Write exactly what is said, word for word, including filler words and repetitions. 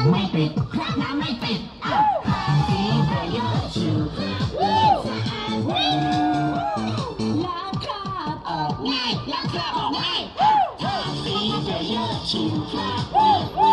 ไม่ติดครับน้ำไม่ติดอ่ะสีเบยอร์ชูล้างคราบออกง่ายล้างคราบออกง่ายสีเบยอร์ชู